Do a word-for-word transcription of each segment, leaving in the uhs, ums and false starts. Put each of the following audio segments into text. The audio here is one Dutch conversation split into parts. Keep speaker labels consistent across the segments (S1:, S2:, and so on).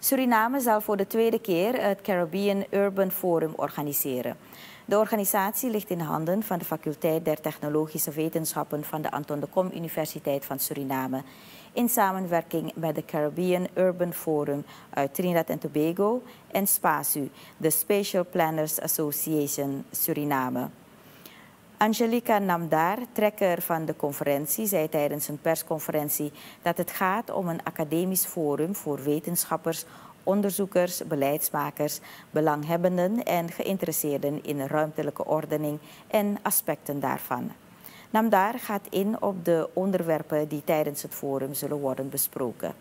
S1: Suriname zal voor de tweede keer het Caribbean Urban Forum organiseren. De organisatie ligt in handen van de faculteit der Technologische Wetenschappen van de Anton de Kom Universiteit van Suriname, in samenwerking met de Caribbean Urban Forum uit Trinidad en Tobago en SPASU, de Spatial Planners Association Suriname. Angelica Namdar, trekker van de conferentie, zei tijdens een persconferentie dat het gaat om een academisch forum voor wetenschappers, onderzoekers, beleidsmakers, belanghebbenden en geïnteresseerden in ruimtelijke ordening en aspecten daarvan. Namdar gaat in op de onderwerpen die tijdens het forum zullen worden besproken.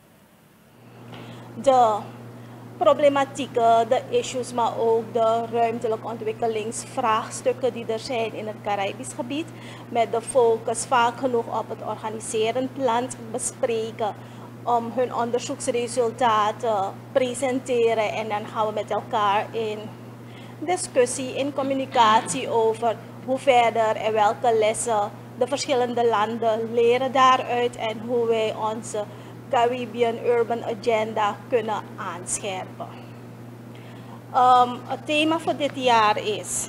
S2: De problematieken, de issues, maar ook de ruimtelijke ontwikkelingsvraagstukken die er zijn in het Caribisch gebied, met de focus vaak genoeg op het organiserend land bespreken, om hun onderzoeksresultaten presenteren en dan gaan we met elkaar in discussie, in communicatie over hoe verder en welke lessen de verschillende landen leren daaruit en hoe wij onze Caribbean Urban Agenda kunnen aanscherpen. Um, het thema voor dit jaar is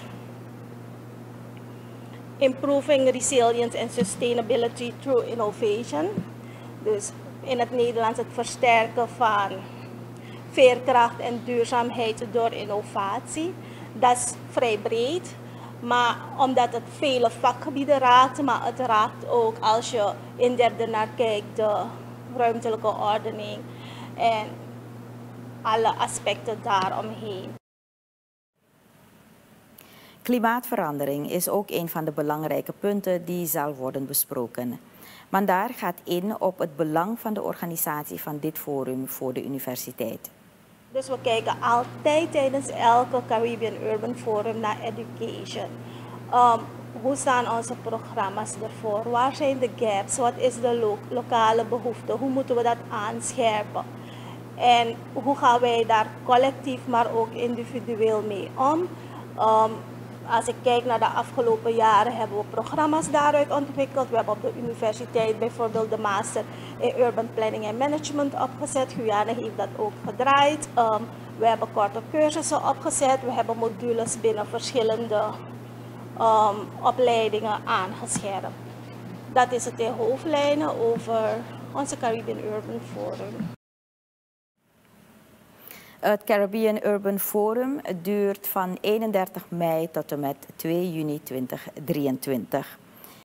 S2: Improving Resilience and Sustainability Through Innovation. Dus in het Nederlands het versterken van veerkracht en duurzaamheid door innovatie. Dat is vrij breed, maar omdat het vele vakgebieden raakt, maar het raakt ook als je in derde naar kijkt, de ruimtelijke ordening en alle aspecten daaromheen.
S1: Klimaatverandering is ook een van de belangrijke punten die zal worden besproken. Mandar gaat in op het belang van de organisatie van dit forum voor de universiteit.
S2: Dus we kijken altijd tijdens elke Caribbean Urban Forum naar education. Um, hoe staan onze programma's ervoor? Waar zijn de gaps? Wat is de lo lokale behoefte? Hoe moeten we dat aanscherpen? En hoe gaan wij daar collectief, maar ook individueel mee om? Um, Als ik kijk naar de afgelopen jaren hebben we programma's daaruit ontwikkeld. We hebben op de universiteit bijvoorbeeld de Master in Urban Planning and Management opgezet. Guyana heeft dat ook gedraaid. Um, we hebben korte cursussen opgezet. We hebben modules binnen verschillende um, opleidingen aangescherpt. Dat is het in hoofdlijnen over onze Caribbean Urban Forum.
S1: Het Caribbean Urban Forum duurt van eenendertig mei tot en met twee juni tweeduizend drieëntwintig.